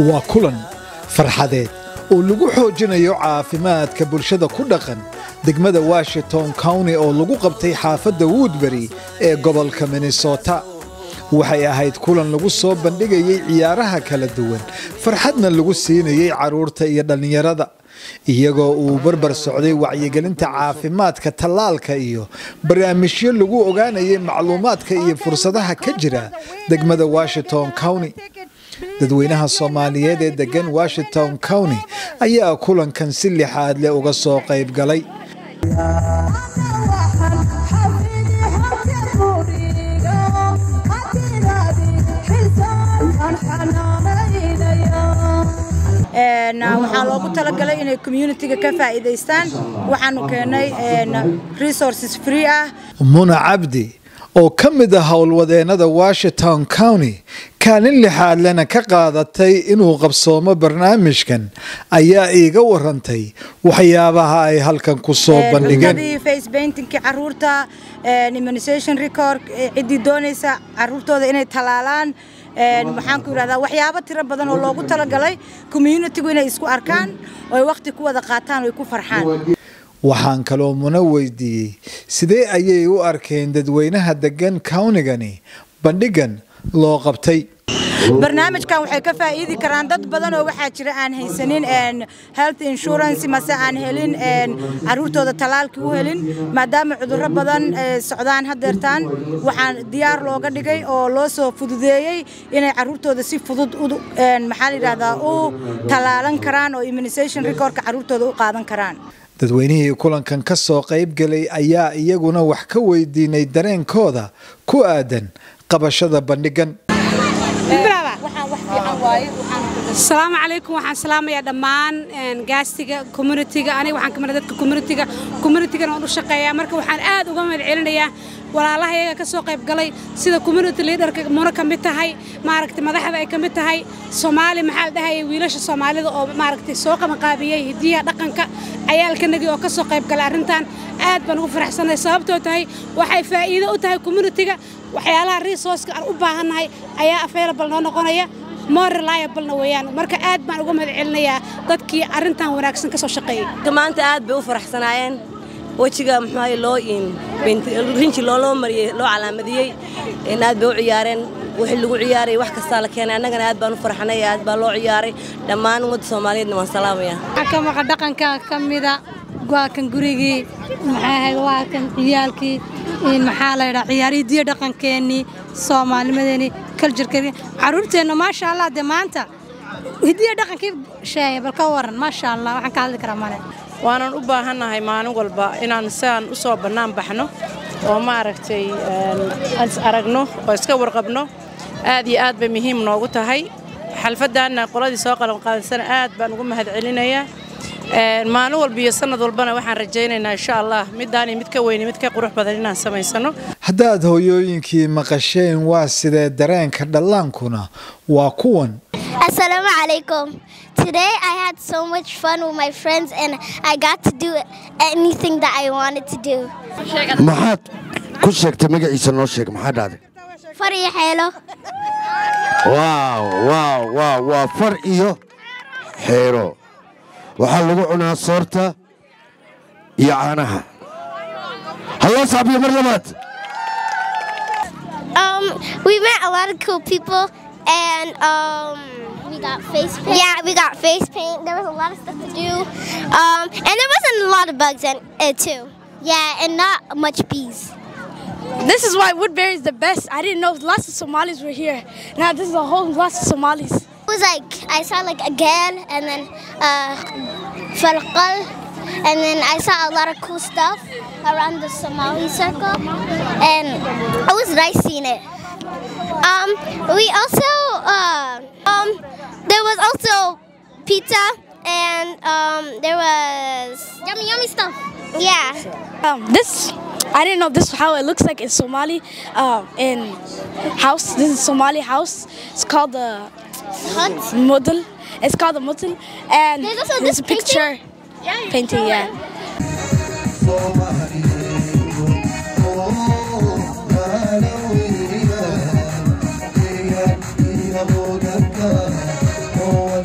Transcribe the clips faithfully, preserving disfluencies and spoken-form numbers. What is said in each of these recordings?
وكلن فرحدات ولغو xoojinayo caafimaadka bulshada ku dhaqan degmada Washington County oo lagu qabtay xaafadda Woodbury ee gobolka Minnesota waxay ahayd kulan lagu soo bandhigayay ciyaaraha kala duwan farxadna lagu siinayay caruurta iyo dhalinyarada iyagoo uu barbar socday wacyigelinta caafimaadka talaalka iyo barnaamijyo lagu ogaanayay macluumaadka iyo fursadaha ka jira degmada Washington County dadweynaha Soomaaliyeed ee degan Washington County ayaa kulankan si lixaad leh uga soo qayb galay waxaan loogu talagalay inay community-ga ka faa'iideystaan waxaanu keenay resources free ah Muna Cabdi oo ka mid ah howlwadeenada Washington County kaalin lixaad lana ka qaadatay inuu qabsoomo barnaamijkan ayaa iiga warantay waxyaabaha ay halkan ku soo bandhigeen face painting caruurta immunization record cidii doonaysa caruurtooda inay talaalaan waxaan ku yiraahdaa waxyaabo tiro badan oo loogu talagalay community-gu inay isku arkaan oo ay waqti ku wada qaataan oo ay ku farxaan waxaan kaloo Muna weydiiyay sidee ayay u arkeen dadweynaha degan county-gani bandhigan loo qabtay barnaamijkan waxay ka faa'iidi karaan dad badan oo waxa jira aan haysanin health insurance mase aan helin caruurtooda talaalki u helin maadaama cudurro badan socdaan hadeertaan waxaan diyaar looga dhigay oo loo soo fududeeyay inay caruurtooda si fudud maxaa la yiraahdaa u talaalan karaan oo immunization record-ka caruurtooda u qaadan karaan dadweynihii kulankan ka soo qayb galay ayaa iyaguna wax ka weydiinay dareenkooda ku aadan qabashada bandhigan السلام عليكم وحن سلام يا دمان جاستيجا كوميونيتيجا أنا وحن كمان ذات كوميونيتيجا كوميونيتيجا نقول شقيا مركب وحن آد وقام العلنية ولا الله هي كسوق يبقلي سيدا كوميونيتي ليدر مرة كميتها هاي معركة مذاح هذا كميتها هاي سومالي محل ده هاي ويلاش الصومالي أو معركة سوق مقابية هدية دقنك عيال كنجي أو كسوق يبقلي أرنتان آد بنوفر أحسن صابته تهاي وحي فائدة وتهاي كوميونيتيجا وحيالها الريسورس أربعة هاي أيا أفيربل نقولنا more reliable ويان marka aad baan uga madcelinayaa dadkii arintan wanaagsan ka soo shaqeeyay maanta aad bay u faraxsanaayeen wajiga maxay loo in rinji loo loo mariyay loo calaamadiyay in aad bay u ciyaareen wixii lagu ciyaaray wax kasta la keenay annagana aad baan u faraxnay aad baa loo ciyaaray dhammaan ummadda Soomaaliyeedna waan salaamayaa ka maqa dhaqanka kamida waa kan gurigii maxay waa kan ciyaalkii in maxaa la yiraahdaa ciyaaridiyo dhaqankeeni Soomaaliyeedni kaljarkeeni caruurteena ma sha Allah de maanta hidiyo dhaqankii shay bal ka waran ma sha Allah waxaan ka hadli karaa male waanan u baahanahay maalin walba inaan saan u soo banaan baxno oo ma aragtay aan aragno oo iska warqabno aad iyo aad bay muhiim noogu tahay xalfadana qoladii soo qalan qaadsan aad baan ugu mahadcelinayaa maalin walba iyo sanad walbana waxaan rajaynaynaa insha Allah midaan mid ka weyn mid ka qurux badan inaan sameysano haddaad hooyooyinkii maqasheen waa sidee dareenka dhallaankuna waa kuwan Assalamu alaikum. Today I had so much fun with my friends and I got to do anything that I wanted to do. maxaad ku sheegtay magaciisa noo sheeg maxaa dhacday far iyo xeelo wow wow wow waa far iyo xeero waxaa lagu cunaa soorta iyo caanaha hallo saabiyo mar labaad Um we met a lot of cool people and um we got face paint. Yeah, we got face paint. There was a lot of stuff to do. Um and there wasn't a lot of bugs in it too. Yeah, and not much bees. This is why Woodbury is the best. I didn't know lots of Somalis were here. Now this is a whole lots of Somalis. It was like I saw like a gal and then uh falqal and then I saw a lot of cool stuff around the Somali circle and it was nice seeing it. Um we also uh um there was also pizza and um there was yummy yummy stuff. Yeah. Um this I didn't know this is how it looks like in Somali um in house. This is Somali house. It's called the Hut. model. It's called the model and There's also there's this a picture painting? painting yeah. Oh,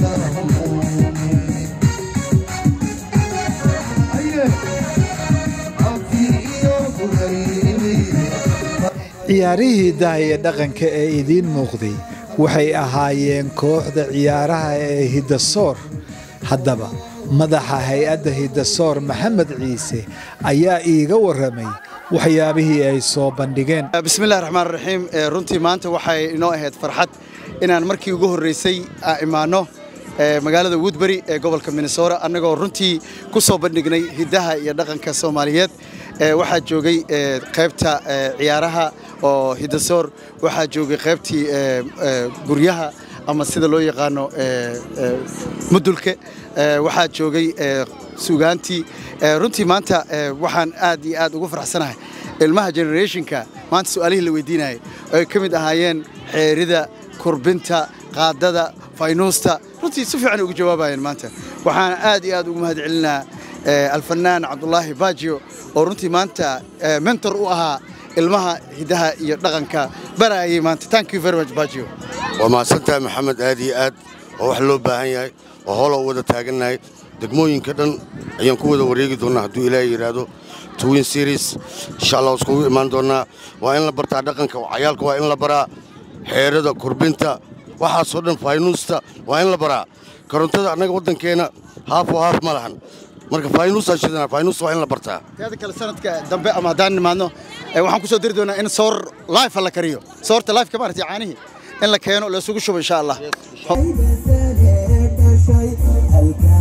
ciyaarihii hidaha iyo dhaqanka ee idiin muuqday waxay ahaayeen kooxda ciyaaraha ee Hidasoor. haddaba madaxa hay'adda Hidasoor Maxamed Ciise ayaa iiga waramay waxyaabihii ay soo bandhigeen. bismillaahir rahmaanir rahiim. runtii maanta waxay inoo ahayd farxad inaan markii ugu horeysay imaano magaalada Woodbury ee gobolka Minnesota annagoo runtii ku soo bandhignay hidaha iyo dhaqanka Soomaaliyeed. waxaa joogay qaybta ciyaaraha oo Hidasoor, waxaa joogay qaybtii guryaha ama sida loo yaqaano mudulka, waxaa joogay suugaantii. runtii maanta waxaan aad iyo aad ugu faraxsanahay ilmaha generationka maanta su'aalihii la weydiinayay ay ka mid ahaayeen xeerida, kurbinta, qaadada, faynuusta. runtii si fiican ugu jawaabayeen maanta. waxaan aad iyo aad ugu mahadcelinaa الفنان عبد الله باجيو ورنتي مانتا منتور وها المها هداها يدغنكا براي مانتا. ثانك يو فيري ماتش باجيو. وما سنتا محمد ادي اد wax loo baahan yahay oo holo wada taaganahay degmooyinka dhan ayaan ku wada wareegi doonaa haduu Ilaahay yiraahdo. Twin series insha Allah isku imaan doonaa. waa in la bartaa dhaqanka, cayaalka waa in la baraa xeerada, kurbinta, waxa soo dhan faynuusta waa in la baraa. korontada anaga wadankeena haaf oo haaf ma lahan, marka faynus ashidana faynus waa in la bartaa. taada kala sanadka dambe ama hadaan nimaadno waxaan ku soo diri doonaa in soor live la kariyo. soorta live ka maartay caanihi in la keeno la isugu shubo insha Allah.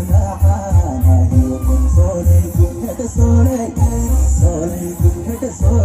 Sole,